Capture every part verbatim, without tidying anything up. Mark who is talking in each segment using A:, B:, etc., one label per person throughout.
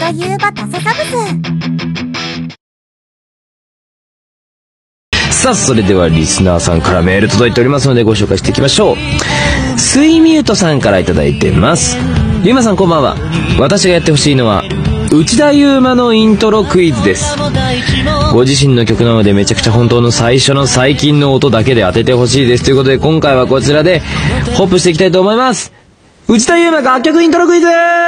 A: 田優馬タセサブ
B: ス。さあ、それではリスナーさんからメール届いておりますのでご紹介していきましょう。スイミュートさんからいただいてます。ゆうまさんこんばんは。私がやってほしいのは内田優馬のイントロクイズです。ご自身の曲なのでめちゃくちゃ本当の最初の最近の音だけで当ててほしいですということで、今回はこちらでホップしていきたいと思います。内田優馬楽曲イントロクイズ。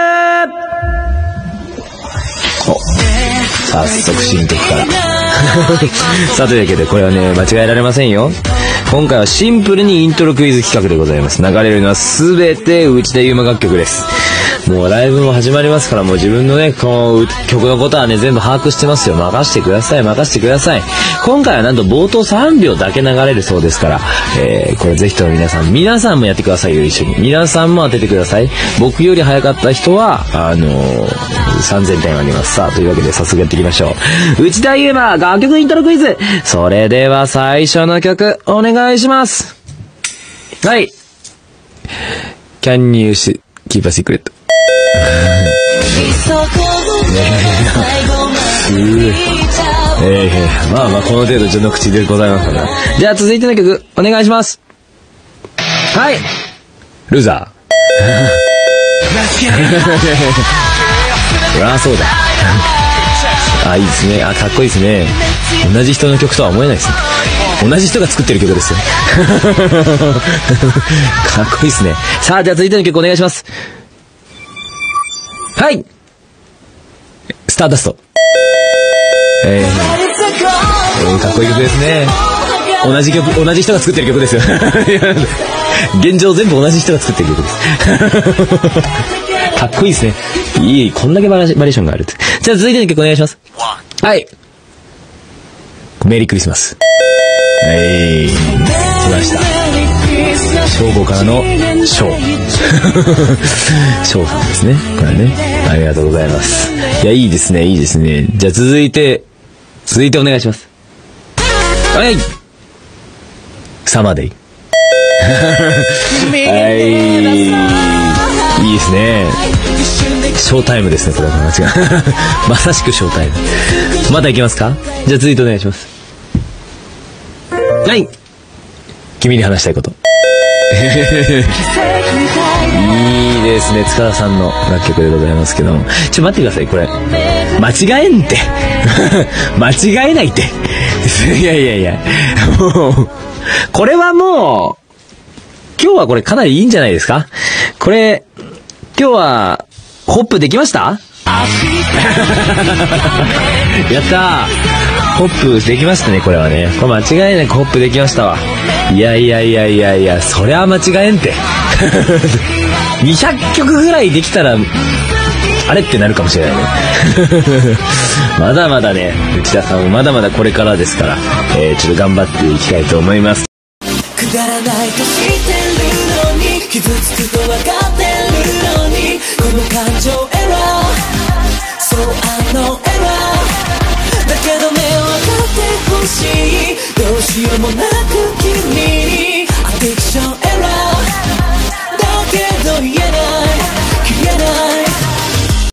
B: お、早速新曲からさあ、というわけでこれはね間違えられませんよ。今回はシンプルにイントロクイズ企画でございます。流れるのはすべて内田優馬楽曲です。もうライブも始まりますから、もう自分のねこの曲のことはね全部把握してますよ。任してください任してください。今回はなんと冒頭さんびょうだけ流れるそうですから、えー、これぜひとも皆さん皆さんもやってくださいよ。一緒に皆さんも当ててください。僕より早かった人はあのー、さんぜんてんあげます。さあ、というわけで早速やっていきましょう。内田優馬楽曲イントロクイズ。それでは最初の曲お願いします。はい。 Can you keep a secret？ええ、まあまあこの程度序の口でございますから。じゃあ続いての曲お願いします。はい、ルーザー。そりゃそうだ。あ、いいですね。あ、かっこいいですね。同じ人の曲とは思えないですね。同じ人が作ってる曲ですよ。かっこいいですね。さあ、じゃあ続いての曲お願いします。はい、スターダスト。えー、えー、かっこいい曲ですね。同じ曲、同じ人が作ってる曲ですよ。現状全部同じ人が作ってる曲です。かっこいいですね。いい、こんだけバリエーションがあるって。じゃあ続いての曲お願いします。はい、メリークリスマス。はい、来ました。正午からのショー。ショーさんですね。これね。ありがとうございます。いや、いいですね、いいですね。じゃあ続いて、続いてお願いします。はい。サマーデイ。はい。いいですね。ショータイムですね、これは間違い。まさしくショータイム。まだいけますか？じゃあ続いてお願いします。はい。君に話したいこと。いいですね、塚田さんの楽曲でございますけども。ちょ、待ってください、これ。間違えんって。間違えないって。いやいやいや。もう、これはもう、今日はこれかなりいいんじゃないですか？これ、今日は、ホップできました？やったー。ホップできましたね、これはね。これ間違いなくホップできましたわ。いやいやいやいやいや、そりゃ間違えんって。にひゃっきょくぐらいできたら、あれってなるかもしれないね。まだまだね、内田さんもまだまだこれからですから、えー、ちょっと頑張っていきたいと思います。くだらないと知ってるのに、傷つくと分かってるのに、この感情エラー、そうあのエラーだけどね、分かってほしい、どうしようもない